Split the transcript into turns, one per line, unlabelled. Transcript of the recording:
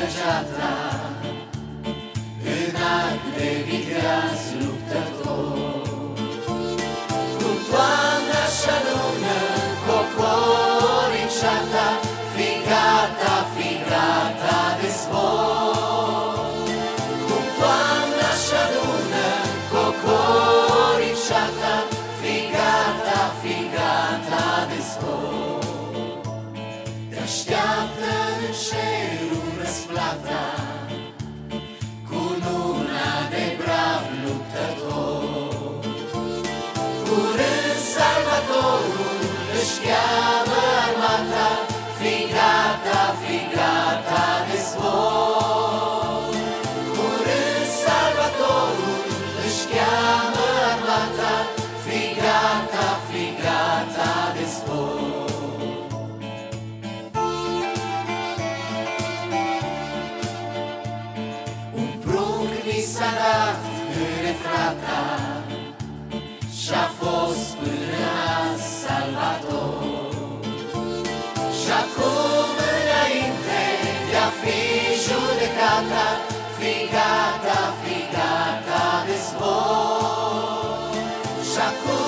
săgeata în arc de viteaz luptător. Cu toamna și lună, cocoriciata, fi gata de zbor. Cu toamna și lună, cocoriciata, fi gata de zbor. Te așteaptă în cerul răsplata, cununa de brav luptător. Curând Salvatorul își cheamă armata, fi gata de zbor. Curând Salvatorul își cheamă armata, fi gata de zbor. Un prunc mi s-a dat în Efrata și-a fost până azi Salvator. Și acum înainte de-a fi judecata, fi gata de zbor. Și acum